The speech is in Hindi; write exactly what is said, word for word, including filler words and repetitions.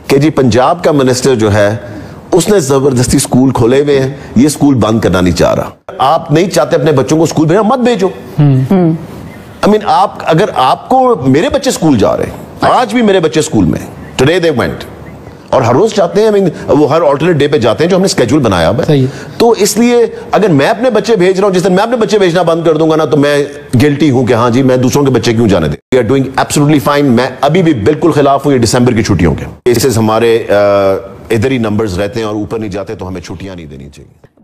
कि जी पंजाब का मिनिस्टर जो है उसने जबरदस्ती स्कूल खोले हुए हैं, ये स्कूल बंद करना नहीं चाह रहा। आप नहीं चाहते अपने बच्चों को स्कूल भेजना, मत भेजो। आई मीन आप अगर आपको, मेरे बच्चे स्कूल जा रहे हैं, आज भी मेरे बच्चे स्कूल में, टुडे दे वेंट, और हर रोज जाते हैं। I mean, वो हर ऑल्टरनेट डे पे जाते हैं जो हमने स्केड्यूल बनाया हुआ है। तो इसलिए अगर मैं अपने बच्चे भेज रहा हूं, जिस दिन मैं अपने बच्चे भेजना बंद कर दूंगा ना, तो मैं गिल्टी हूं कि हाँ जी मैं दूसरों के बच्चे क्यों जाने दें। We are doing absolutely fine. मैं अभी भी बिल्कुल खिलाफ हूं ये दिसंबर की छुट्टियों के। केसेस हमारे इधर ही नंबर्स रहते हैं और ऊपर नहीं जाते, तो हमें छुट्टियां नहीं देनी चाहिए।